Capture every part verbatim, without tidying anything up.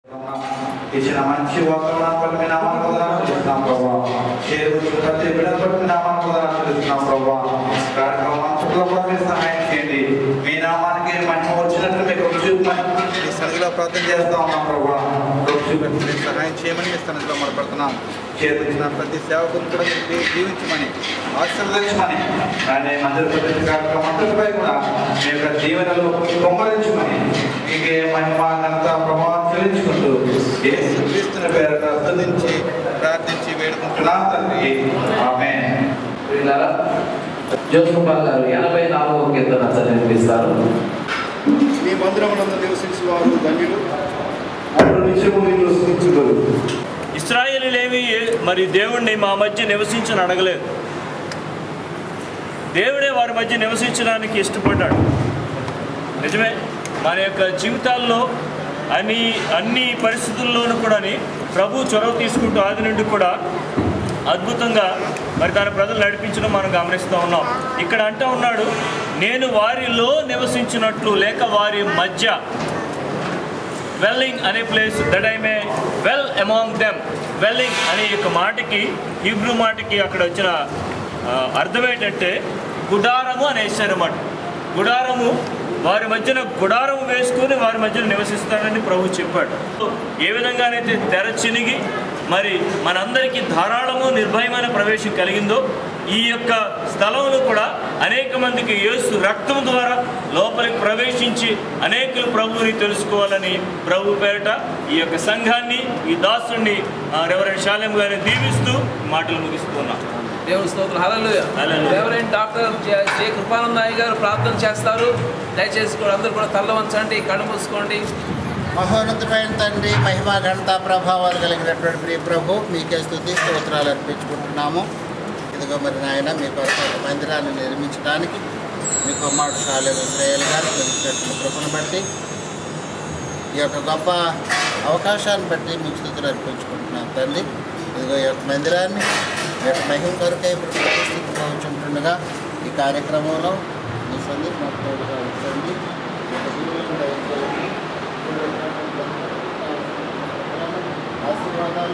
ఇచ్చిన మంచి వాతావరణాన్ని మీ నామానికి వందనాలు చెల్లిస్తున్నాం ప్రభువా. చేరుకున్న ప్రతి బిడ్డను బట్టి మీ నామానికి వందనాలు చెల్లిస్తున్నాం ప్రభువా. కార్యక్రమం అంతట్లో కూడా మీరు సహాయం చేయండి. మీ నామానికి మహిమ వచ్చినట్లు మీకు రుచి చూపమని మీ సన్నిధిలో ప్రార్థన చేస్తా ఉన్నాం ప్రభువా. రుచి చూపెట్టి మీరు సహాయం చేయమని మీ సన్నిధిలో మొదలుపెడుతున్నాం. చేతున్న ప్రతి సేవకుని కూడా మీరు జీవించమని ఆశీర్వదించమని కానీ మందిర ప్రతి కార్యక్రమం అంతటిపై కూడా మీ యొక్క దీవెనలు కొమ్మరించమని మీకే మహిమ ఘనత ప్రభావం చెల్లించుకుంటూ యేసుక్రీస్తుని పేరట స్తుతించి ప్రార్థించి వేడుకుంటున్నాం తండ్రి. ఆమేన్. జోస్గోపాల్ గారు ఎనభై నాలుగవ కీర్తన చదివిస్తారు. మీ మందిరమునందు నివసించు వారు ధన్యులు, అప్పుడు నిత్యము నిన్ను స్తుతించుదురు. ఇశ్రాయేలీలేమి మరి దేవుణ్ణి మా మధ్య నివసించని అడగలేదు. దేవుడే వారి మధ్య నివసించడానికి ఇష్టపడ్డాడు. నిజమే, మన యొక్క జీవితాల్లో అన్ని అన్ని పరిస్థితుల్లోనూ కూడా ప్రభు చొరవ తీసుకుంటూ ఆది నుండి కూడా అద్భుతంగా మరి తన ప్రజలు నడిపించడం మనం గమనిస్తూ ఉన్నాం. ఇక్కడ అంటూ ఉన్నాడు, నేను వారిలో నివసించినట్లు లేక వారి మధ్య, వెల్లింగ్ అనే place that I may dwell among them. Dwelling అనే యొక్క మాటకి, హీబ్రూ మాటకి అక్కడ వచ్చిన అర్థం ఏంటంటే గుడారము అనేసారు అన్నమాట. గుడారము, వారి మధ్యన గుడారము వేసుకొని వారి మధ్యన నివసిస్తానని ప్రభు చెప్పాడు. ఏ విధంగానైతే తెర చినిగి మరి మనందరికీ ధారాళము నిర్భయమైన ప్రవేశం కలిగిందో, ఈ యొక్క స్థలంలో కూడా అనేక మందికి యేసు రక్తం ద్వారా లోపలికి ప్రవేశించి అనేకులు ప్రభువుని తెలుసుకోవాలని ప్రభు పేరట ఈ యొక్క సంఘాన్ని, ఈ దాసుని రెవరెండ్ శాలెం గారిని దీవిస్తూ మాటలు ముగిస్తున్నాం. దేవుని స్తోత్రం. హల్లెలూయా. రెవరెండ్ డాక్టర్ జే కృపానందయ్య గారు ప్రార్థన చేస్తారు. దయచేసి కూడా అందరూ కూడా తల్ల వంచండి, కళ్ళు మూసుకోండి. మహోన్నతమైన తండ్రి, మహిమ ఘనత ప్రభావాలు కలిగినటువంటి ప్రియ ప్రభు, మీకే స్తుతి స్తోత్రాలు అర్పించుకుంటున్నాము. ఇదిగో మరి నాయన మీ కొరకు ఒక మందిరాన్ని నిర్మించడానికి మీ కుమారుడు శాలెం ఇశ్రాయేల్ గారు ఇచ్చినటువంటి కృపను బట్టి, ఈ యొక్క గొప్ప అవకాశాన్ని బట్టి మీకు స్తుతులు అర్పించుకుంటున్నాం తండ్రి. ఇదిగో ఈ యొక్క మందిరాన్ని ఈ యొక్క మహిమ కొరకై ఇప్పుడు ప్రతిష్ఠించుతూ ఉంటుండగా ఈ కార్యక్రమంలో మీ సంధి మాకు తోడుగా ఉంచండి. ఆశీర్వాదాలు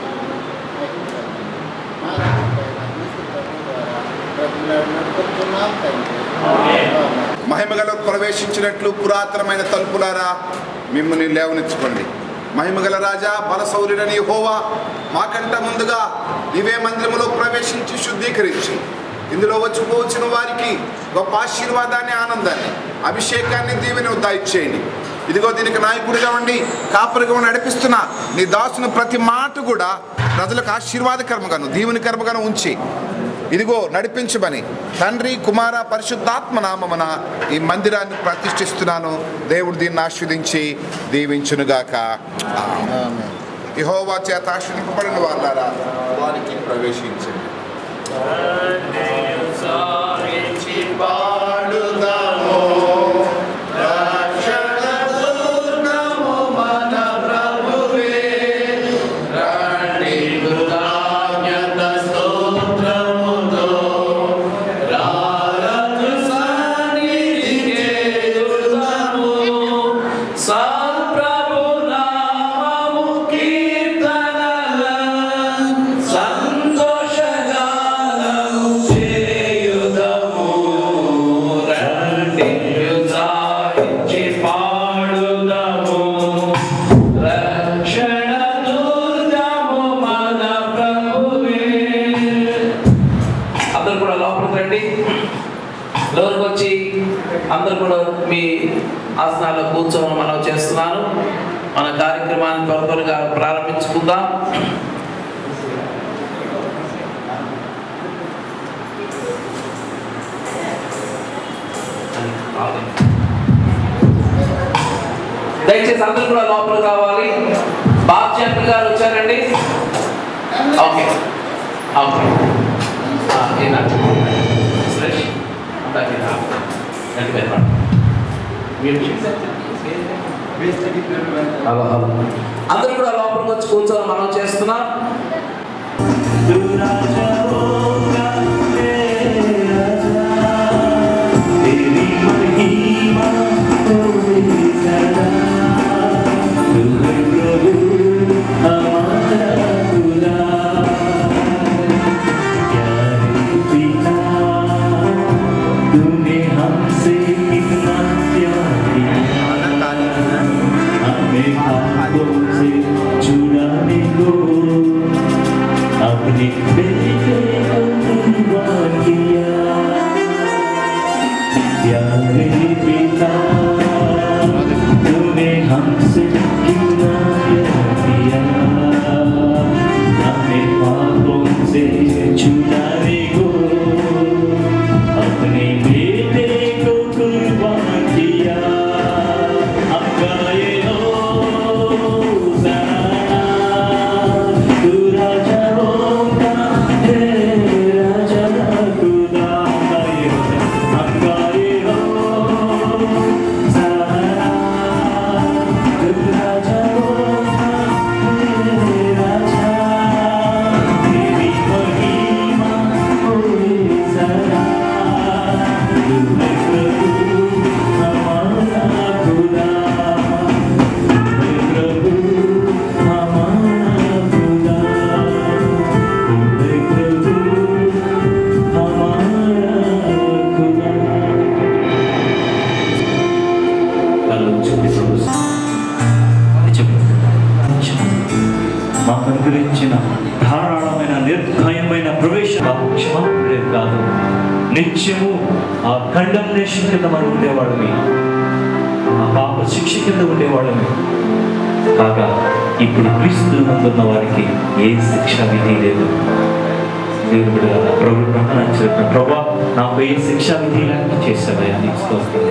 మహిమగల ప్రవేశించినట్లు పురాతనమైన తలుపులారా మిమ్మల్ని లేవనెచ్చుకోండి. మహిమగల రాజా, బలశౌర్యుడని యెహోవా, మాకంట ముందుగా నీవే మందిరములో ప్రవేశించి శుద్ధీకరించి ఇందులో వచ్చిపోవచ్చిన వారికి గొప్ప ఆశీర్వాదాన్ని, ఆనందాన్ని, అభిషేకాన్ని, దీవెని దయచేయండి. ఇదిగో దీనికి నాయకుడిగా ఉండి కాపరిగా నడిపిస్తున్న నీ దాసుని ప్రతి మాట కూడా ప్రజలకు ఆశీర్వాదకరముగాను దీవెనికరముగాను ఉంచి ఇదిగో నడిపించమని తండ్రి, కుమార, పరిశుద్ధాత్మ నామమున ఈ మందిరాన్ని ప్రతిష్ఠిస్తున్నాను. దేవుడు దీన్ని ఆశీర్వదించి దీవించునుగాక. యెహోవా చేత ఆశీర్వదింపబడిన వారులారా వారికి ప్రవేశించండి. అందరూ కూడా మీ ఆసనాల్లో కూర్చోమని మనం చేస్తున్నాను. మన కార్యక్రమాన్ని త్వర త్వరగా ప్రారంభించుకుందాం. దయచేసి అందరూ కూడా లోపల కావాలి. బాధ్యత గారు వచ్చారండి. ఓకే ఓకే అందరూ కూడా లోపలికి వచ్చి కూర్చొని మనం చేస్తున్నాం. Thank you. జీవితాల్లో చెప్పి చెప్పు మాకు అనుగ్రహించిన ధారాళమైన నిర్భయమైన ప్రవేశం క్షమాపణే కాదు, నిత్యము ఆ కండమ్నేషన్ కింద మనం ఉండేవాళ్ళమి, ఆ పాప శిక్ష కింద ఉండేవాళ్ళమి కాగా ఇప్పుడు క్రీస్తు నందున్న వారికి ఏ శిక్ష విధి లేదు. దేవుడు కదా ప్రభు ప్రకటన చెప్పిన ప్రభా నాకు ఏ శిక్షా విధి లేకుండా చేశావయ్యా, నీకు స్తోత్రం.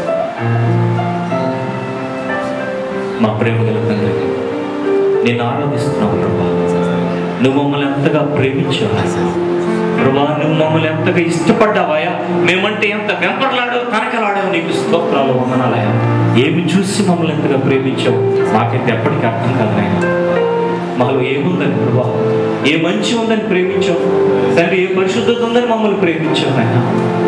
మా ప్రేమ గల తండ్రి, నేను ఆరాధిస్తున్నావు ప్రభా. నువ్వు మమ్మల్ని ఎంతగా ప్రేమించావు ప్రభా, నువ్వు మమ్మల్ని ఎంతగా ఇష్టపడ్డావయ్యా, మేమంటే ఎంత వెంపర్లాడావు కనకలాడావు, నీకు స్తోత్రాలు వందనాలయ్యా. ఏమి చూసి మమ్మల్ని ఎంతగా ప్రేమించావు మాకైతే ఎప్పటికీ అర్థం కాదు నాయన. మాలో ఏముందని ప్రభా, ఏ మంచి ఉందని ప్రేమించావు తండ్రి, ఏ పరిశుద్ధత ఉందని మమ్మల్ని ప్రేమించావు నాయన.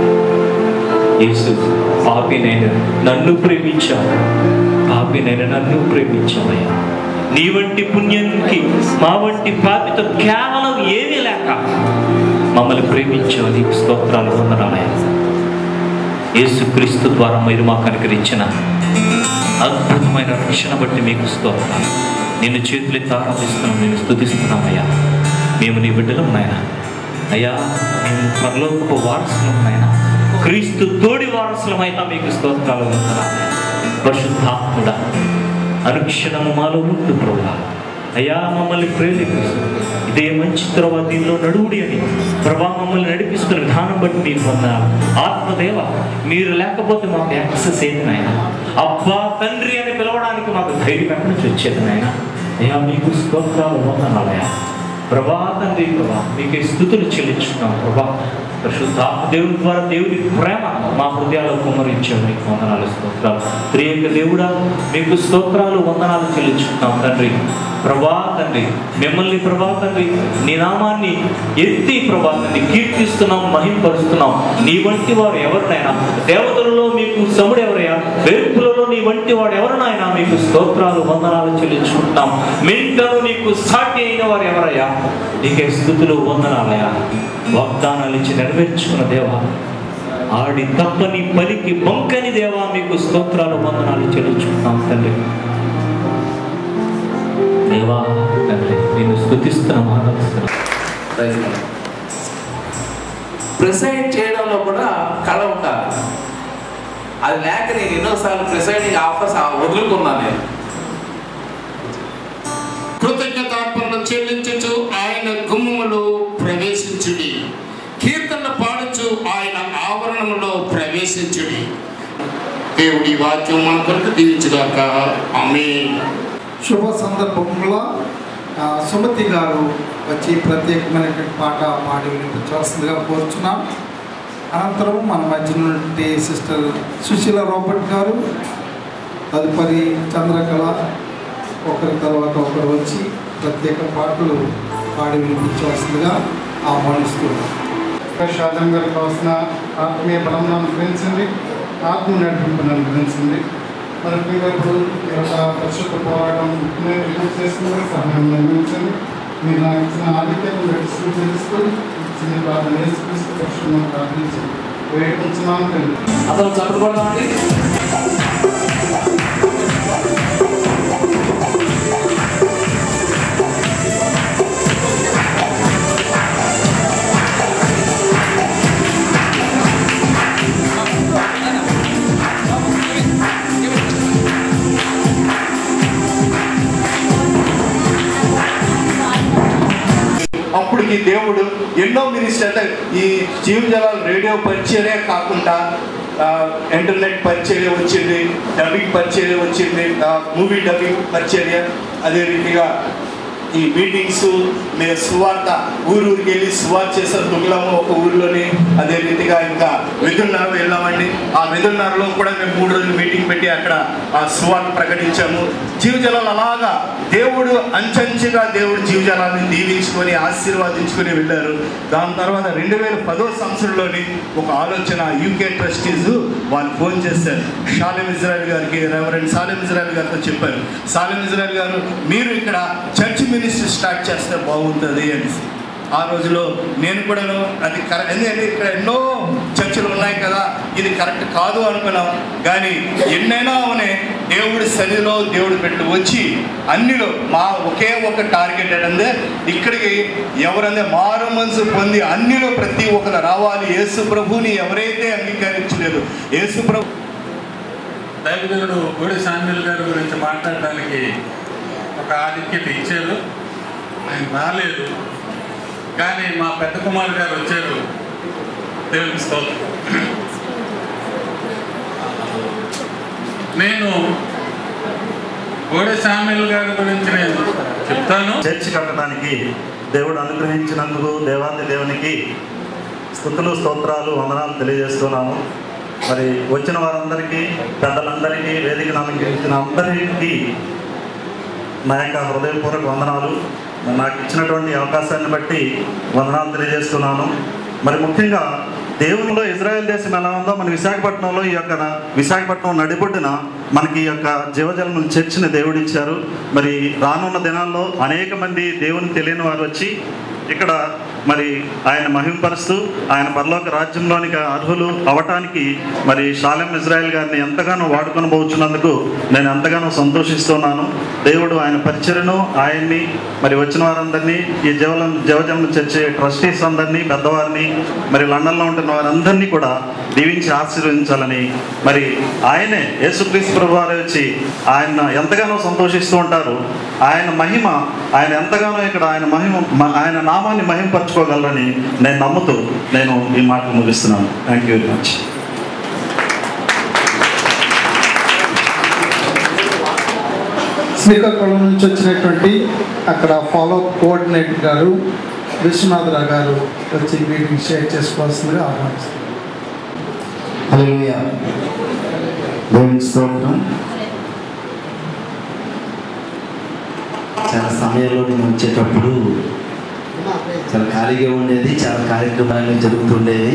యేసు పాపినైనా నన్ను ప్రేమించావు, పాపినైనా నన్ను ప్రేమించావయ్యా. నీ వంటి పుణ్యానికి మా వంటి పాపితో కేవలం ఏమీ లేక మమ్మల్ని ప్రేమించావు, నీకు స్తోత్రాలు వందనాలయ్యా. యేసుక్రీస్తు ద్వారా మీరు మాకు అనుగ్రహించిన అద్భుతమైన రక్షణ బట్టి మీకు స్తోత్రాలు. నిన్ను చేతులెత్తి ఆరాధిస్తున్నాం, నేను స్తుతిస్తున్నామయ్యా. మేము నీ బిడ్డలం నాయన అయ్యా, మేము పరలోకపు వారసులం నాయన, క్రీస్తు తోడి వారసులమైనా మీకు స్తోత్రాలు వందనాలు. పరిశుద్ధాత్ముడా అనుక్షణము మాలో ఉంటూ ప్రభువా అయ్యా, మమ్మల్ని ప్రేరేపిస్తూ ఇదే మంచి తర్వాత దీనిలో నడువుడి అని ప్రభా మమ్మల్ని నడిపిస్తున్న విధానం బట్టి మీకు వందనాలు. ఆత్మదేవ మీరు లేకపోతే మాకు యాక్సెస్ ఏంటి నాయన, అబ్బా తండ్రి అని పిలవడానికి మాకు ధైర్యం ఎక్కడి నుంచి వచ్చేది నాయన. అయ్యా మీకు స్తోత్రాలు వందనాలయ్యా. ప్రభా తండ్రి ప్రభా మీకు స్తుతులు చెల్లించుకున్నాం ప్రభా. పరిశుద్ధాత్మ దేవుని ద్వారా దేవుని ప్రేమ మా హృదయాల్లో కుమ్మరించావు, మీకు వందనాలు స్తోత్రాలు. త్రియేక దేవుడా మీకు స్తోత్రాలు వందనాలు చెల్లించుకున్నాం తండ్రి. ప్రభా తండ్రి మిమ్మల్ని ప్రభా తండ్రి నీ నామాన్ని ఎత్తి ప్రభా తండ్రి కీర్తిస్తున్నాం, మహింపరుస్తున్నాం. నీ వంటి వారు ఎవరినైనా, దేవతలలో మీకు సముడు ఎవరయ్యా, వేర్పులలో నీ వంటి వాడు ఎవరినైనా మీకు స్తోత్రాలు వందనాలు చెల్లించుకుంటున్నాం. మెంటను నీకు సాటి అయిన వారు ఎవరయ్యా, నీకే స్తుతులు వందనాలయ్యా. వాగ్దానాలు ఇచ్చి నెరవేర్చుకున్న దేవా, ఆడి తప్పని పలికి బొంకని దేవా మీకు స్తోత్రాలు వందనాలు చెల్లించుకుంటున్నాం తండ్రి. దేవా తండ్రి నేను స్తుతిస్తున్నాం, ఆరాధిస్తున్నాం. ప్రిసైడ్ చేయడంలో కూడా కళ ఉండాలి. అది లేక నేను ఎన్నోసార్లు ప్రిసైడింగ్ ఆఫర్స్ వదులుకున్నాను. నేను కృతజ్ఞతార్పణలు చెల్లించుచు ఆయన గుమ్మములో ప్రవేశించుడి, కీర్తనలు పాడుచు ఆయన ఆవరణములో ప్రవేశించుడి. దేవుడి వాక్యం మన కొరకు దీవించుగాక. ఆమేన్. శుభ సందర్భంలో సుమతి గారు వచ్చి ప్రత్యేకమైనటువంటి పాట పాడి వినిపించవలసిందిగా కోరుచున్నాం. అనంతరం మన మధ్య నుండి సిస్టర్ సుశీల రోబర్ట్ గారు, తదుపరి చంద్రకళ, ఒకరి తర్వాత ఒకరు వచ్చి ప్రత్యేక పాటలు పాడి వినిపించవలసిందిగా ఆహ్వానిస్తున్నాం. ప్రసాదం గారికి కావాల్సిన ఆత్మీయ బలం అనుగ్రహించండి, ఆత్మ నడిపింపును అనుగ్రహించండి. మనకి ఇప్పుడు ఈ యొక్క పరిశుద్ధ పోరాటం చేస్తున్న సహాయం నిర్మించండి. మీరు నాకు ఇచ్చిన ఆధిక్యతను తెలుసుకుని తెలుసుకొని ఇచ్చిన ప్రార్థన వేసుకుని పరిశుభ్రం ప్రార్థించండి. వేడుకుంటున్నాను తండ్రి. అసలు చదువుకోవడానికి అప్పటికి దేవుడు ఎన్నో మినిస్టర్ అంటే ఈ జీవజలాల రేడియో పరిచయలే కాకుండా ఇంటర్నెట్ పరిచర్య వచ్చింది, డబ్బింగ్ పరిచర్య వచ్చింది, మూవీ డబ్బింగ్ పరిచర్య, అదే రీతిగా ఈ మీటింగ్స్ మేము సువార్త ఊరూరికి వెళ్ళి సువార్త చేసారు. దుగ్లము ఒక ఊరిలోని, అదే రీతిగా ఇంకా వెదురున్నర వెళ్ళామండి. ఆ వెదురున్నరలో కూడా మేము మూడు రోజులు మీటింగ్ పెట్టి అక్కడ ఆ సువార్త ప్రకటించాము. జీవజలాలు అలాగా దేవుడు అంచెంచుగా దేవుడు జీవజలాన్ని దీవించుకొని ఆశీర్వాదించుకొని వెళ్ళారు. దాని తర్వాత రెండు వేల పదో సంవత్సరంలోని ఒక ఆలోచన యూకే ట్రస్టీస్ వాళ్ళు ఫోన్ చేశారు సాలెం ఇజ్రాయెల్ గారికి, రెవరెండ్ సాలెం ఇజ్రాయెల్ గారితో చెప్పారు, సాలెం ఇజ్రాయెల్ గారు మీరు ఇక్కడ చర్చ్ మినిస్ట్రీ స్టార్ట్ చేస్తే బాగుంటుంది అనేసి. ఆ రోజులో నేను కూడాను అది కరెక్ట్, ఎందుకంటే ఇక్కడ ఎన్నో చర్చలు ఉన్నాయి కదా, ఇది కరెక్ట్ కాదు అనుకున్నాం. కానీ ఎన్నైనా అవనే సన్నిధిలో దేవుడు పెట్టి వచ్చి అన్నిలో మా ఒకే ఒక టార్గెట్ ఏంటంటే ఇక్కడికి ఎవరంటే మారు మనసు పొంది అన్నిలో ప్రతి ఒక్కరు రావాలి. యేసు ప్రభుని ఎవరైతే అంగీకరించలేదు యేసు ప్రభు దైవదేవుడు గోడి శామ్యూల్ గారి గురించి మాట్లాడడానికి ఒక ఆధిక్యత ఇచ్చారు. ఆయన రాలేదు, కానీ మా పెద్ద కుమార్ గారు వచ్చారు. దేవునికి స్తోత్రం. నేను గోడి శామ్యూల్ గారి గురించి నేను చెప్తాను. చర్చి కట్టడానికి దేవుడు అనుగ్రహించినందుకు దేవాది దేవునికి స్తుతులు స్తోత్రాలు వందనాలు తెలియజేస్తున్నాను. మరి వచ్చిన వారందరికీ పెద్దలందరికీ వేదికను అలంకరించిన అందరికీ నా యొక్క హృదయపూర్వక వందనాలు. నాకు ఇచ్చినటువంటి అవకాశాన్ని బట్టి వందనాలు తెలియజేస్తున్నాను. మరి ముఖ్యంగా దేవునిలో ఇజ్రాయెల్ దేశం ఎలా ఉందో మన విశాఖపట్నంలో ఈ యొక్క విశాఖపట్నం నడిబొడ్డున మనకి ఈ యొక్క జీవజలముల చర్చిని దేవుడు ఇచ్చారు. మరి రానున్న దినాల్లో అనేక మంది దేవుని తెలియని వారు వచ్చి ఇక్కడ మరి ఆయన మహిమపరుస్తూ ఆయన పరలోక రాజ్యంలోనికి అర్హులు అవటానికి మరి షాలెం ఇజ్రాయెల్ గారిని ఎంతగానో వాడుకొని పోవచ్చున్నందుకు నేను ఎంతగానో సంతోషిస్తున్నాను. దేవుడు ఆయన పరిచయను ఆయన్ని మరి వచ్చిన వారందరినీ ఈ జీవలం జీవజలం చర్చి ట్రస్టీస్ అందరినీ పెద్దవారిని మరి లండన్లో ఉంటున్న వారందరినీ కూడా దీవించి ఆశీర్వదించాలని మరి ఆయనే యేసుక్రీస్తు ప్రభు వారు వచ్చి ఆయన ఎంతగానో సంతోషిస్తూ ఉంటారు. ఆయన మహిమ ఆయన ఎంతగానో ఇక్కడ ఆయన మహిమ ఆయన నామాన్ని మహిమపరచుకోగలరని నేను నమ్ముతూ నేను ఈ మాటలు ముగిస్తున్నాను. Thank you very much. Srikakulam నుంచి వచ్చినటువంటి అక్కడ ఫాలో కోఆర్డినేటర్ గారు విశ్వనాథరావు గారు వచ్చి మీటింగ్ షేర్ చేసుకోవాల్సిందిగా ఆహ్వానిస్తున్నారు. హల్లెలూయా. దేవునికి స్తోత్రం. చాలా సమయంలో నేను వచ్చేటప్పుడు చాలా ఖాళీగా ఉండేది, చాలా కార్యక్రమాలు జరుగుతుండేవి.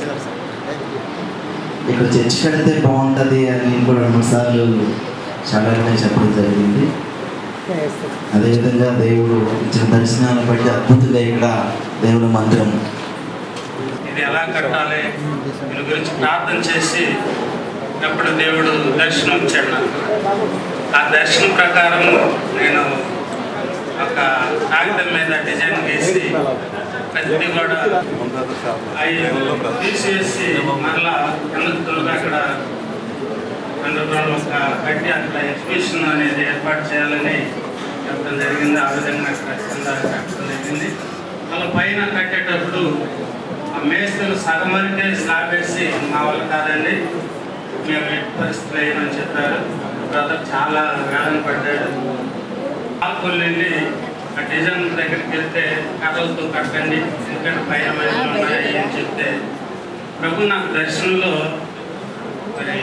ఇక్కడ చర్చి కడితే బాగుంటుంది అని నేను కూడా రెండుసార్లు చాలా చెప్పడం జరిగింది. అదేవిధంగా దేవుడు ఇచ్చిన దర్శనాన్ని బట్టి అద్భుతంగా ఇక్కడ దేవుని మందిరం ఇది ఎలా కట్టాలి దీని గురించి ప్రార్థన చేసి అప్పుడు దేవుడు దర్శనం ఇచ్చాడు నాకు. ఆ దర్శనం ప్రకారం నేను ఒక కాగితం మీద డిజైన్ గీసి ప్రతి కూడా అవి తీసేసి మళ్ళా ఎందుకు అక్కడ చంద్రబాబు ఒక కట్టి అక్కడ ఎగ్జిబిషన్ అనేది ఏర్పాటు చేయాలని చెప్పడం జరిగింది. ఆ విధంగా అక్కడ కింద కట్టడం జరిగింది. మళ్ళీ పైన కట్టేటప్పుడు ఆ మేస్తులు సగం వరకే స్లాబ్ వేసి మా వాళ్ళు కాదండి మేము ఎట్టి పరిస్థితులు అయ్యమని చెప్పారు. బ్రదర్ చాలా వేదన పడ్డాడు. ఆకులు వెళ్ళి ఆ డిజైన్ దగ్గరికి వెళ్తే కథలతో కట్టండి ఎందుకంటే పైన మైలు ఉన్నాయి అని చెప్తే ప్రభు నాకు దర్శనంలో మరి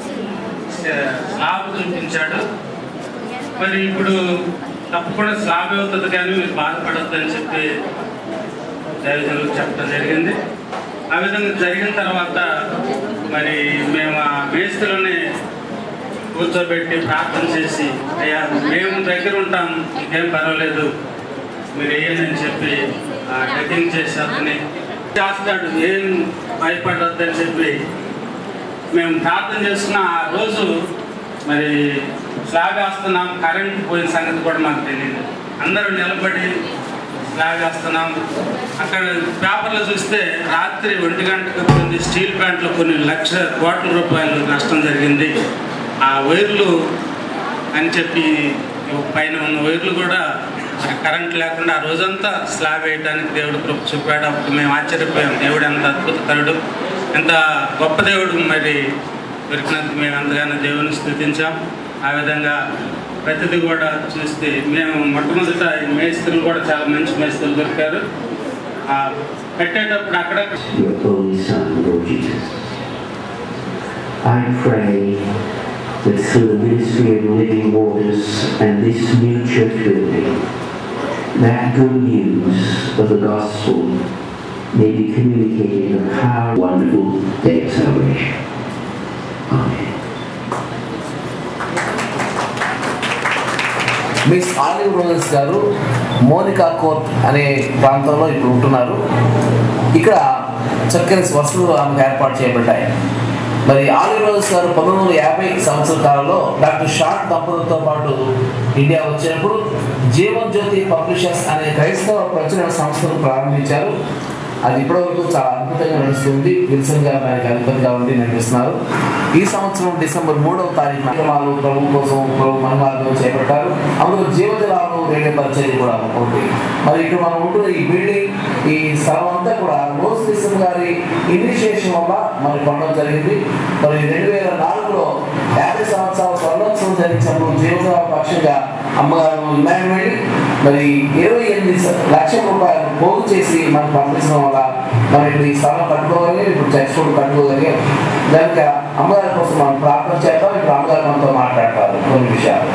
స్లాబ్ చూపించాడు. మరి ఇప్పుడు తప్పకుండా స్లాబ్ అవుతుంది కానీ మీరు బాధపడద్దు అని చెప్పి దైవజనులకు చెప్పడం జరిగింది. ఆ విధంగా జరిగిన తర్వాత మరి మేము ఆ మేస్తులని కూర్చోబెట్టి ప్రార్థన చేసి అయ్యా మేము దగ్గర ఉంటాం ఇంకేం పర్వాలేదు మీరు వేయండి అని చెప్పి డెకింగ్ చేసి అతని చేస్తాడు ఏం భయపడద్దు అని చెప్పి మేము ప్రార్థన చేసుకున్న ఆ రోజు మరి స్లాబ్ వేస్తున్నాం. కరెంట్ పోయిన సంగతి కూడా మాకు తెలియదు. అందరూ నిలబడి స్లాబ్ వేస్తున్నాం. అక్కడ పేపర్లో చూస్తే రాత్రి ఒంటి గంటకు కొన్ని స్టీల్ ప్లాంట్లు కొన్ని లక్ష కోట్ల రూపాయలు నష్టం జరిగింది. ఆ వైర్లు అని చెప్పి పైన ఉన్న వైర్లు కూడా కరెంట్ లేకుండా ఆ రోజంతా స్లాబ్ వేయడానికి దేవుడు కృప చూపాడు. అప్పుడు మేము ఆశ్చర్యపోయాం. దేవుడు ఎంత అద్భుతకరుడు, ఎంత గొప్ప దేవుడు మరి దొరికినందుకు మేము ఎంతగానో దేవుని స్తుతించాం. ఆ విధంగా ప్రతిదీ కూడా చూస్తే మేము మొట్టమొదట ఈ మేస్త్రులు కూడా చాలా మంచి మేస్త్రులు దొరికారు. పెట్టేటప్పుడు అక్కడ that through the ministry of living waters and this new church building, that good news of the gospel may be communicated in a powerful, wonderful day of celebration. Amen. Miss Olive Roses గారు Monica court అనే ప్రాంతంలో ఇప్పుడు ఉంటున్నారు. ఇక్కడ చక్కని వసతులు ఆమెకు ఏర్పాటు చేయబడ్డాయి. మరి ఆలి రోజు గారు పంతొమ్మిది వందల యాభై సంవత్సరాల కాలంలో డాక్టర్ షార్ట్ దంపతులతో పాటు ఇండియా వచ్చినప్పుడు జీవన్ జ్యోతి పబ్లిషర్స్ అనే క్రైస్తవ ప్రచురణ సంస్థను ప్రారంభించారు. అది ఇప్పటివరకు చాలా అద్భుతంగా నడుస్తుంది. విల్సన్ గారు దానికి అధిపతిగా ఉండి నడిపిస్తున్నారు. ఈ సంవత్సరం డిసెంబర్ మూడవ తారీఖు కార్యక్రమాలు ప్రభు కోసం ప్రభు మనమార్గం చేపట్టారు. అందులో జీవజలాలను రేడియో పరిచయం కూడా ఒకటి. మరి ఇక్కడ మనం ఉంటున్న ఈ బిల్డింగ్, ఈ స్థలం అంతా కూడా రోజ్ విల్సన్ గారి ఇనిషియేషన్ వల్ల మరి కొనడం జరిగింది. మరి రెండు వేల నాలుగులో యాభై సంవత్సరాల స్వర్ణోత్సవం జరిగినప్పుడు జీవజల పక్షంగా అమ్మగారు ఇమాన్యుయల్ మరి ఇరవై ఎనిమిది లక్షల రూపాయలు పోగు చేసి మనకు పంపించడం వల్ల మనం ఇప్పుడు ఈ స్థలం కట్టుకోగలిగాం, ఇప్పుడు చర్చ్ కూడా కట్టుకోగలిగాం. దానికి అమ్మగారి కోసం మనం ప్రార్థన చేద్దాం. ఇప్పుడు అమ్మగారు మనతో మాట్లాడతారు కొన్ని విషయాలు.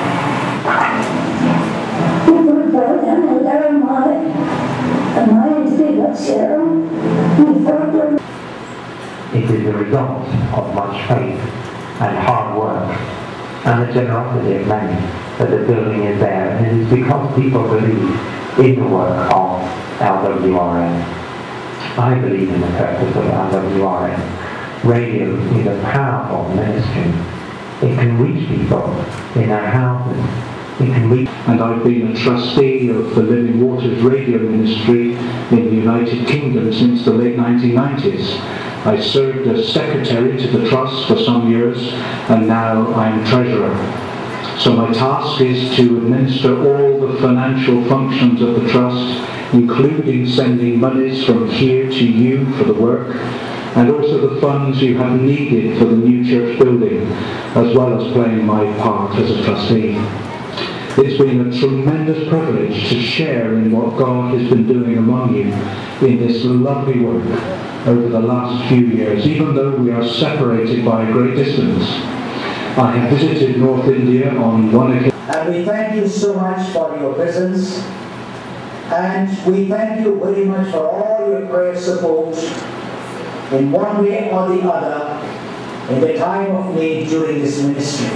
It is the result of much faith and hard work and the generosity of many that the building is there, and it is because people believe in the work of L W R N. I believe in the purpose of L W R N. Radio is a powerful ministry. It can reach people in their houses. It can reach. And I've been a trustee of the Living Waters radio ministry in the United Kingdom since the late nineteen nineties. I served as secretary to the trust for some years, and now I'm treasurer. So my task is to administer all the financial functions of the trust, including sending monies from here to you for the work, and also the funds you have needed for the new church building, as well as playing my part as a trustee. It's been a tremendous privilege to share in what God has been doing among you in this lovely work over the last few years, even though we are separated by a great distance. I have visited North India on one occasion. And we thank you so much for your presence, and we thank you very much for all your prayer support in one way or the other in the time of need during this ministry.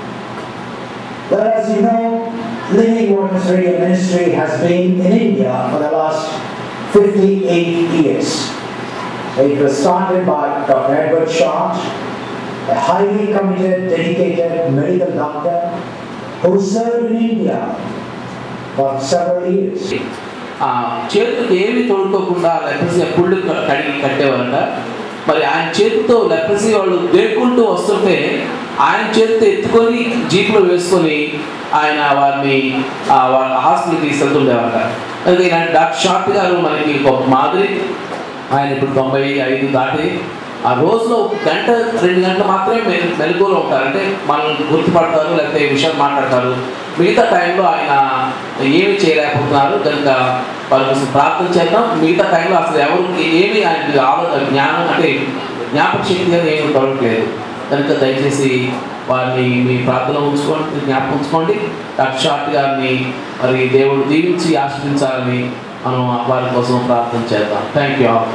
Well, as you know, Living Waters Radio Ministry has been in India for the last fifty-eight years. It was started by Doctor Edward Short, a highly committed, dedicated medical doctor who served in India for several years. చేతులకు ఏమి తోడుకోకుండా leprosy పుళ్ళు కడిగి కట్టేవారంట. మరి ఆయన చేతితో leprosy వాళ్ళు దేక్కుంటూ వస్తుంటే ఆయన చేతితో ఎత్తుకొని జీపులో వేసుకొని ఆయన వారిని వాళ్ళ హాస్పిటల్కి తీసుకెళ్తుండేవారంట. అందుకే ఇలాంటి డాక్టర్ షార్ట్ గారు మనకి ఒక మాదిరి. ఆయన ఇప్పుడు తొంభై ఐదు దాటి ఆ రోజులో గంట రెండు గంటలు మాత్రమే మెలు మెలుగులో ఉంటారు. అంటే మనం గుర్తుపడతారు, లేకపోతే విషయాలు మాట్లాడతారు. మిగతా టైంలో ఆయన ఏమి చేయలేకపోతున్నారు కనుక వాళ్ళ కోసం ప్రార్థన చేద్దాం. మిగతా టైంలో అసలు ఎవరికి ఏమి ఆయనకి ఆలోచన జ్ఞానం అంటే జ్ఞాపక శక్తి కానీ ఏమి దొరకలేదు కనుక దయచేసి వారిని మీ ప్రార్థన ఉంచుకోండి, జ్ఞాపకం ఉంచుకోండి. డాక్టర్ షార్ట్ గారిని మరి దేవుడు దీవించి ఆశీర్వదించాలని మనం వారి కోసం ప్రార్థన చేద్దాం. Thank you all.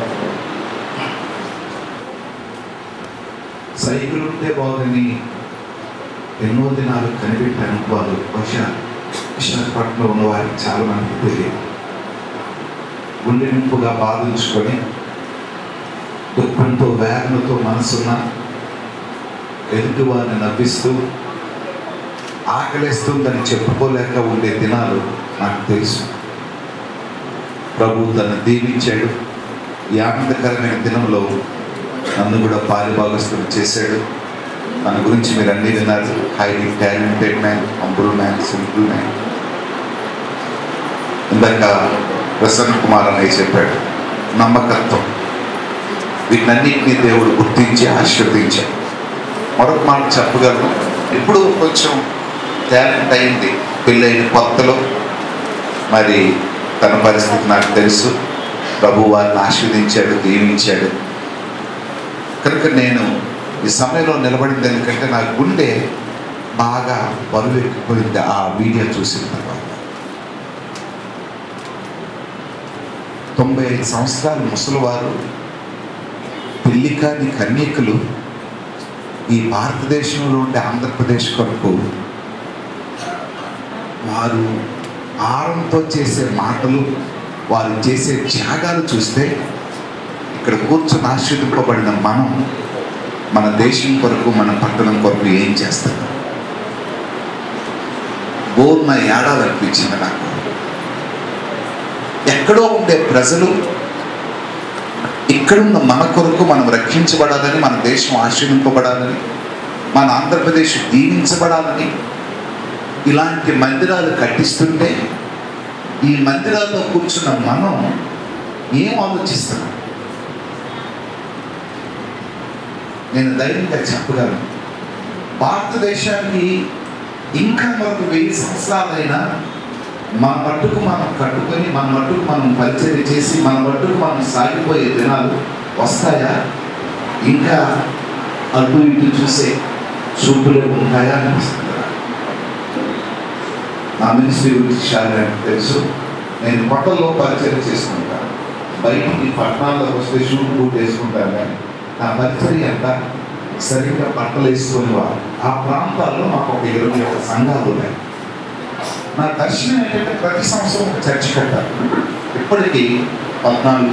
సైకిల్ ఉంటే బాగుందని ఎన్నో దినాలు కనిపెట్టాను. వారు బహుశా విశాఖపట్నంలో ఉన్న వారికి చాలా మందికి తెలియదు. గుండె నింపుగా బాధించుకొని దుఃఖంతో వేదనతో మనసున్న ఎదుటి వారిని నవ్విస్తూ ఆకలిస్తుందని చెప్పుకోలేక ఉండే దినాలు నాకు తెలుసు. ప్రభు తను దీవించాడు. ఈ ఆనందకరమైన దినంలో నన్ను కూడా పాలిభాగస్తులు చేశాడు. మన గురించి మీరు అన్నీ విన్నారు. Highly talented man, humble man, simple man. ఇందాక ప్రసన్న కుమార్ అన్నయ్య చెప్పాడు నమ్మకత్వం. వీటన్నిటినీ దేవుడు గుర్తించి ఆశీర్వదించాడు. మరొక మాట చెప్పగలను, ఇప్పుడు కొంచెం టాలెంట్ అయింది. పెళ్ళైన కొత్తలో మరి తన పరిస్థితి నాకు తెలుసు. ప్రభు వారిని ఆశీర్వదించాడు, దీవించాడు. కనుక నేను ఈ సమయంలో నిలబడింది ఎందుకంటే నా గుండె బాగా బరువు ఎక్కిపోయింది ఆ వీడియో చూసిన తర్వాత. తొంభై ఐదు సంవత్సరాలు ముసలివారు, పెళ్లి కాని కన్యకులు ఈ భారతదేశంలో ఉండే ఆంధ్రప్రదేశ్ కొరకు వారు ఆరంతో చేసే మాటలు, వారు చేసే త్యాగాలు చూస్తే ఇక్కడ కూర్చొని ఆశీర్వదింపబడిన మనం మన దేశం కొరకు, మన పట్టణం కొరకు ఏం చేస్తారు? బోర్న ఏడాలనిపించింది నాకు. ఎక్కడో ఉండే ప్రజలు ఇక్కడున్న మన కొరకు మనం రక్షించబడాలని, మన దేశం ఆశీర్వింపబడాలని, మన ఆంధ్రప్రదేశ్ దీవించబడాలని ఇలాంటి మందిరాలు కట్టిస్తుంటే ఈ మందిరాల్లో కూర్చున్న మనం ఏం ఆలోచిస్తున్నాం? నేను ధైర్యంగా చెప్పగలను, భారతదేశానికి ఇంకా మరొక వెయ్యి సంవత్సరాలైనా మన మట్టుకు మనం కట్టుకొని, మన మట్టుకు మనం పరిచయం చేసి, మన మట్టుకు మనం సాగిపోయే దినాలు వస్తాయా? ఇంకా అటు ఇటు చూసే చూపులే ఉంటాయా అనిపిస్తుంది. నా మినిస్ట్రీ గురించి చాలా తెలుసు. నేను పట్టణంలో పరిచయం చేసుకుంటాను, బయటికి పట్టణాల్లోకి వస్తే షూట్ బూట్ వేసుకుంటాను, కానీ నా పరిచయం అంతా సరిగ్గా బట్టలు వేసుకొని వారు. ఆ ప్రాంతాల్లో మాకు ఒక ఇరవై ఒక సంఘాలు ఉన్నాయి. నా దర్శనం ఏంటంటే ప్రతి సంవత్సరం ఒక చర్చ్ కట్టాలి. ఇప్పటికీ పద్నాలుగు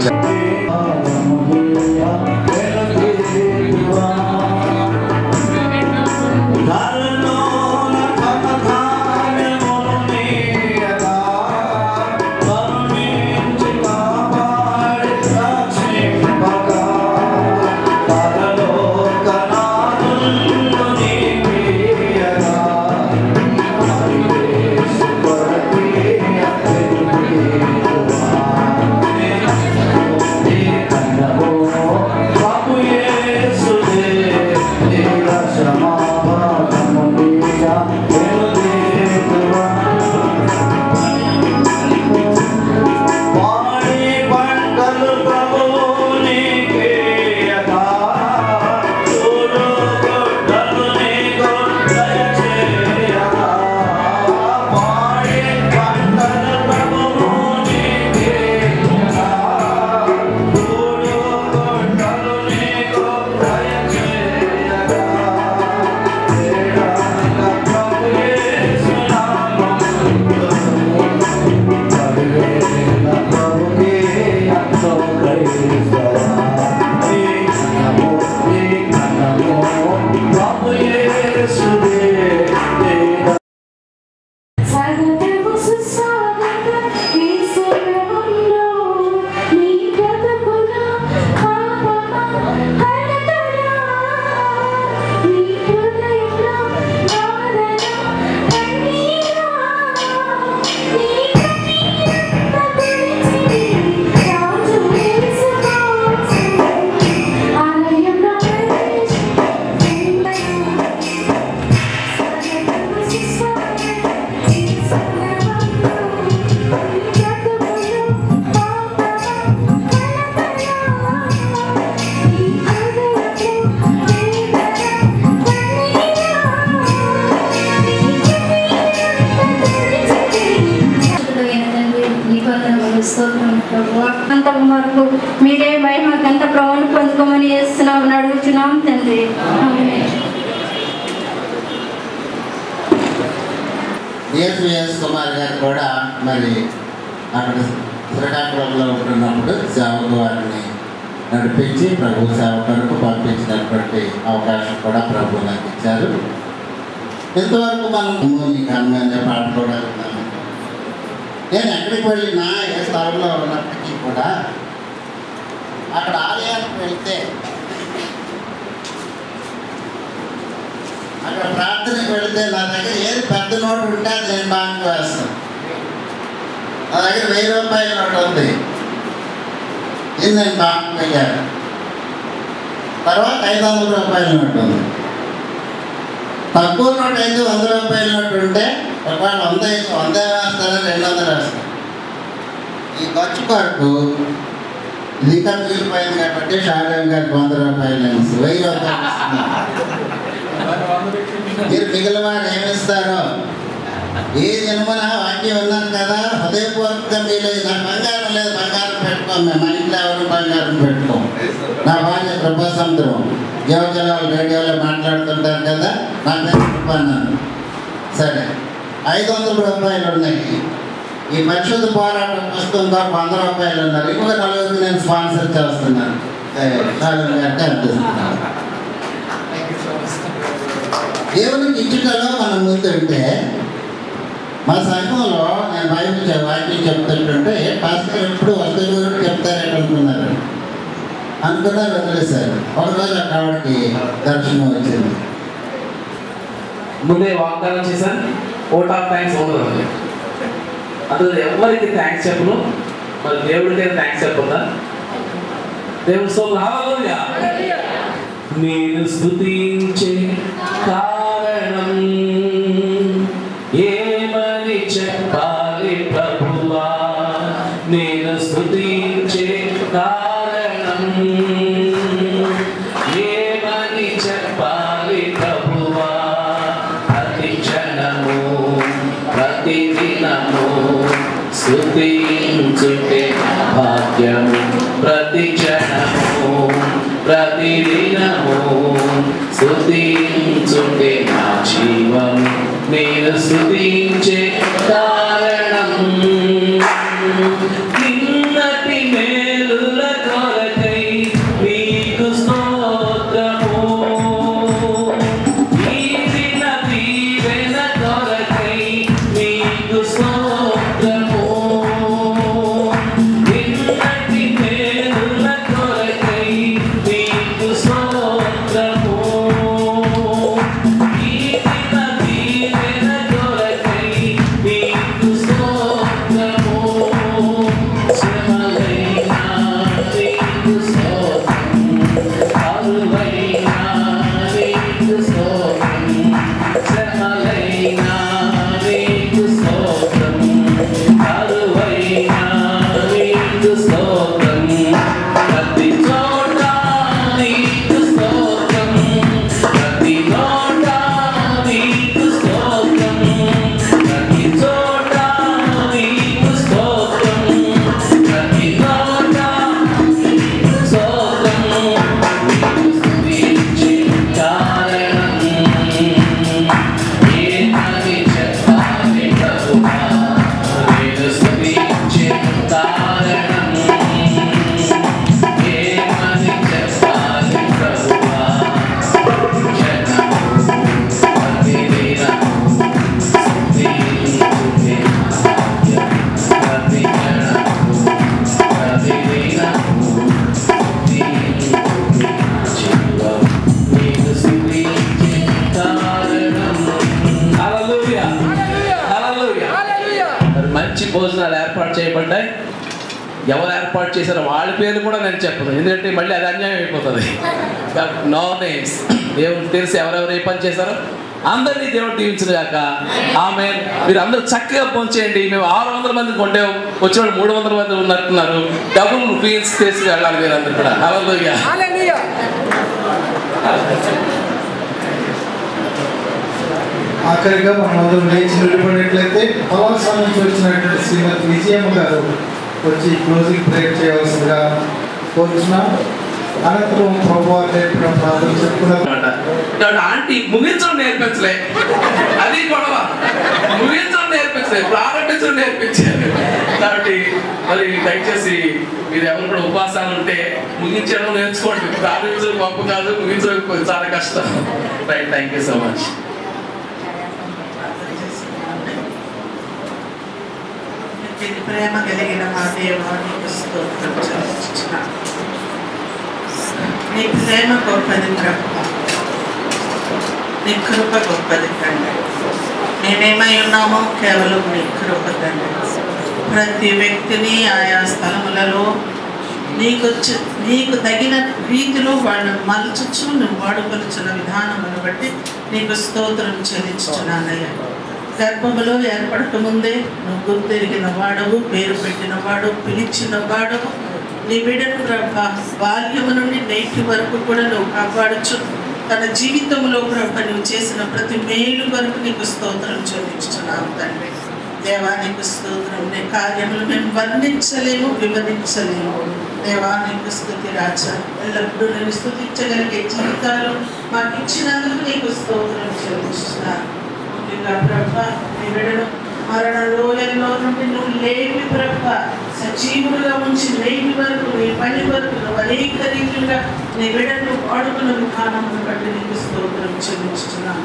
వరకు మీరే మహిమ గంట ప్రభువును పొందుకోమని చేస్తున్నాం అడుగుతున్నాం తండ్రి. ఏఎస్ కుమార్ గారు కూడా మరి అక్కడ శ్రీకాకుళంలో ఉంటున్నప్పుడు సేవకు వారిని నడిపించి ప్రభు సేవ కొరకు పంపించినటువంటి అవకాశం కూడా ప్రభు నాకు ఇచ్చారు. ఇంతవరకు మనం నీకు అన్ననే పాట కూడా విన్నాము. నేను ఎక్కడికి వెళ్ళినా ఏ స్థలంలో ఉన్నప్పటికీ కూడా అక్కడ ఆలయానికి వెళ్తే అక్కడ ప్రార్థనకి వెళితే నా దగ్గర ఏది పెద్ద నోటు ఉంటే అది నేను బ్యాంకు వేస్తాను. నా దగ్గర వెయ్యి రూపాయల నోటు ఉంది, ఇది నేను బ్యాంకు వెళ్ళాను. తర్వాత ఐదు వందల రూపాయల నోటు ఉంది. తక్కువ నోటు అయితే వంద రూపాయల నోటు ఉంటే ఒకవేళ వంద వంద వేస్తారా రెండు వందలు వేస్తాను. ఈ ఖర్చు కొరకు ఇంకా మిగిలిపోయింది కాబట్టి షాజాన్ గారికి వంద రూపాయలు వెయ్యి రూపాయలు మీరు మిగిలిన వారు ఏమిస్తారో ఏ జన్మన వాక్యం ఉన్నాను కదా హృదయపూర్వకంగా మీరు నా బంగారం లేదు బంగారం పెట్టుకోం, మేము మా ఇంట్లో ఎవరు బంగారం పెట్టుకోం. నా భార్య కృపా సముద్రం యువజనాలు రేడియోలో మాట్లాడుతుంటారు కదా, నా పేరు కృప అన్నాను. సరే ఐదు వందల రూపాయలు ఉన్నాయి. ఈ పరిశుద్ధ పోరాటం పుస్తకం కాక వంద రూపాయలు ఉన్నారు. ఇంకొక నలుగురికి నేను స్పాన్సర్ చేస్తున్నాను, గారికి అందిస్తున్నాను. దేవునికి ఇచ్చుటలో మనం ముందుంటే మా సంఘంలో నేను బైబిల్ వాక్యం చెప్తుంటుంటే పాస్టర్ ఎప్పుడు వస్తువులు చెప్తారేటనుకున్నారు అనుకున్నారు వదిలేశారు. ఒకరోజు అక్కడ ఆవిడకి దర్శనం వచ్చింది. ముందే వాగ్దానం చేశాను, ఓట్ ఆఫ్ థ్యాంక్స్ ఉండదు. అసలు ఎవరికి థ్యాంక్స్ చెప్పను, మరి దేవుడికే థ్యాంక్స్ చెప్పదా? దేవుడు స్తోత్రం, హల్లెలూయా. నేను స్తుతించే కారణం ఏమని చెప్పాలి ప్రభువా, నేను స్తుతించే కారణం ఏమని చెప్పాలి ప్రభువా, ప్రతి క్షణము ప్రతి దినము స్తుతించుటే భాగ్యము, ప్రతి క్షణము ప్రతి దినము స్తుతించుటే నా జీవం, నేను స్తుతించే కారణం నిన్నటి మేలుల కొరకై నీకు స్తోత్రము, ఈ దిన దీవెన కొరకై నీకు స్తోత్రము, నిన్నటి మేలుల కొరకై నీకు స్తోత్రము, ఈ దిన దీవెన కొరకై నీకు స్తోత్రము, శ్రమలైనా నీకు స్తోత్రం, కరువైనా నీకు స్తోత్రం, శ్రమలైనా నీకు స్తోత్రం, కరువైనా నీకు స్తోత్రం, ప్రతి చోట నీకు స్తోత్రం, ప్రతి చోట నీకు స్తోత్రం, ప్రతి చోట నీకు స్తోత్రం, ప్రతి చోట స్తోత్రం, నీకు స్తుతించే కారణం ఏమని చెప్పాలి ప్రభువా, నేను స్తుతించే కారణం ఏమని చెప్పాలి ప్రభువా, క్షణము ప్రతి దినము స్తుతించుటే భాగ్యం, ప్రతి క్షణము ప్రతి దినము స్తుతించుటే జీవం, నీకు స్తుతించే కారణం. హల్లెలూయా, హల్లెలూయా. మరి మంచి భోజనాలు ఏర్పాటు చేయబడ్డాయి. ఎవరు ఏర్పాటు చేశారో వాళ్ళ పేర్లు కూడా నేను చెప్పను, ఎందుకంటే మళ్ళీ అది అన్యాయం అయిపోతుంది. నో నేమ్స్, దేవుడు తెలిసి ఎవరెవరు ఏ పని చేశారో అందరినీ దేవుడు దీవించుగాక. ఆమె మీరు అందరూ చక్కగా పనిచేయండి. మేము ఆరు వందల మంది కొంటే వచ్చిన వాళ్ళు మూడు వందల మంది ఉన్నట్టున్నారు. డబుల్ ఫీల్స్ చేసి వెళ్ళాలి మీరు అందరు కూడా. హల్లెలూయా. ఆఖరిగా మనం అందరం లేచి నిలబడినట్లయితే పలాస నుంచి వచ్చినటువంటి శ్రీమతి విజయమ్మ గారు వచ్చి క్లోజింగ్ ప్రేయర్ చేయవలసిందిగా కోరుచున్నాం. అనంతరం ప్రభువారు నేర్పిన ప్రార్థన చెప్పుకున్నారు. ఆంటీ ముగించడం నేర్పించలే, అది గొడవ. ముగించడం నేర్పించలే, ప్రారంభించడం నేర్పించారు. కాబట్టి మరి దయచేసి మీరు ఎవరు కూడా ఉపవాసాలు ఉంటే ముగించడం నేర్చుకోండి. ప్రారంభించడం గొప్ప కాదు, ముగించడం చాలా కష్టం. Right, thank you so much. ప్రేమ కలిగిన మా దేవానికి స్తోత్రం చెల్లించుచున్నాను. నీ ప్రేమ గొప్పది ప్రభు, నీ కృప గొప్పది తండ్రి. నేనేమై ఉన్నామో కేవలం నీ కృప తండ్రి. ప్రతి వ్యక్తిని ఆయా స్థలములలో నీకు నీకు తగిన రీతిలో వాళ్ళను మలుచుచు నువ్వు వాడుకొలుచున్న విధానమును బట్టి నీకు స్తోత్రం చెల్లించుచున్నానయ్యా. గర్భములో ఏర్పడక ముందే నువ్వు గుర్తెరిగిన వాడవు, పేరు పెట్టిన వాడు, పిలిచిన వాడవు. నీ బిడ్డను ప్రభా బాల్యము నుండి నేటి వరకు కూడా నువ్వు కాపాడుచు తన జీవితంలో ప్రభ నువ్వు చేసిన ప్రతి మేలు వరకు నీకు స్తోత్రం చెల్లించుతున్నావు తండ్రి. దేవానికి స్తోత్రం. నీ కార్యములు మేము వర్ణించలేము, వివరించలేము. దేవానికి స్తుతి రాజా. ఎల్లప్పుడూ నేను స్తుతించగలిగే జీవితాలు మాకు ఇచ్చినందుకు నీకు స్తోత్రం చెల్లిస్తున్నాను. ప్రభ నీ బిడ్డను మరణ లోయల్లో నుండి నువ్వు లేపి ప్రభ సజీవులుగా ఉంచి లేపి వరకు నీ పని వరకు నువ్వు అనేక రీతిగా నీ బిడ్డను వాడుకున్న విధానమును బట్టి నీకు స్తోత్రం చెల్లించుతున్నాను.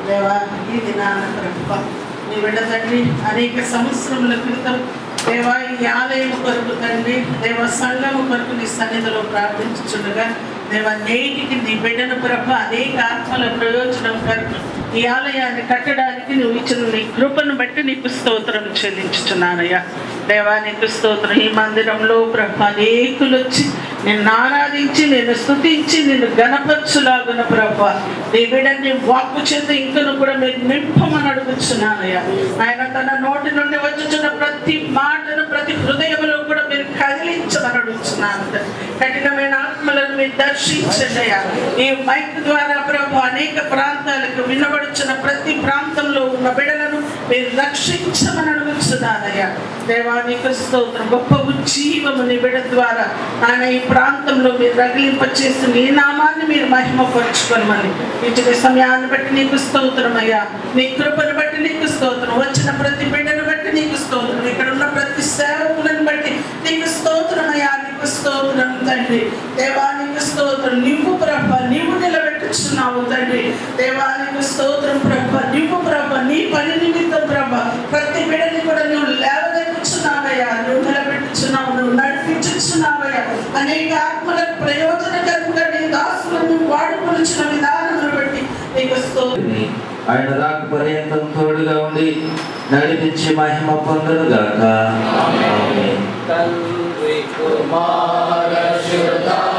దేవా ఈ దినాన ప్రభు నీ బిడ్డ తండ్రి అనేక సంవత్సరముల క్రితం దేవా ఈ ఆలయం కొరకు తండ్రి దేవ సంఘము కొరకు నీ సన్నిధిలో ప్రార్థించుచుండగా దేవా నేటికి నీ బిడ్డను ప్రభు అనేక ఆత్మల ప్రయోజనం కొరకు ఈ ఆలయాన్ని కట్టడానికి నువ్వు ఇచ్చిన నీ కృపను బట్టి నీకు స్తోత్రం చెల్లించుచున్నానయ్యా దేవా నీకు స్తోత్రం. ఈ మందిరంలో ప్రభు అనేకులు వచ్చి నిన్ను ఆరాధించి నిన్ను స్తుతించి నిన్ను గణపరచులాగున ప్రభు నీ బిడ్డని వాక్కు చేత ఇంకను కూడా మీరు నింపమని అడుగుతున్నానయ్యా. ఆయన తన నోటి నుండి వచ్చుచున్న ప్రతి మాటను ప్రతి హృదయంలో కూడా మీరు కదిలించమని అడుగుతున్నాను. కఠినమైన ఆత్మలను మీరు దర్శించండి అయ్యా. ఈ మైక్ ద్వారా ప్రభు అనేక ప్రాంతాలకు వినబడుచున్న ప్రతి ప్రాంతంలో ఉన్న బిడ్డలను మీరు రక్షించమని అడుగుతున్నానయ్యా. దేవానికి స్తోత్రం. గొప్ప ఉజ్జీవము నీ బిడ్డ ద్వారా ఆయన ఈ ప్రాంతంలో మీరు రగిలింప చేసి నీ నామాన్ని మీరు మహిమపరచుకోమని ఇచ్చిన సమయాన్ని బట్టి నీకు స్తోత్రం అయ్యా. నీ కృపను బట్టి నీకు స్తోత్రం. వచ్చిన ప్రతి బిడ్డను బట్టి నీకు స్తోత్రం. ఇక్కడ ఉన్న ప్రతి సేవకులను బట్టి నీకు స్తోత్రం అయ్యా. నీకు స్తోత్రం తండ్రి. దేవానికి స్తోత్రం. నీవు ప్రభ నీవు నిలబెట్టుచున్నావు తండ్రి. దేవానికి స్తోత్రం ప్రభ. నీవు ప్రభ నీ పని నిమిత్తం ప్రభ ప్రతి బిడ్డని కూడా నువ్వు లేవనెత్తుచున్నావయ్యా. నువ్వు నిలబెట్టుచున్నావు. నువ్వు నడిపించుచున్నావయ్యా. అనేక ఆత్మలకు ప్రయోజనకరంగా నీ దాసులను వాడుకొనిచిన విధానమును బట్టి నీకు స్తోత్రం. ఆయన రాక పర్యంతం తోడుగా ఉండి నడిపించి మహిమ పొందునుగాక. ఆమేన్. తండ్రి కుమార శుద్ధ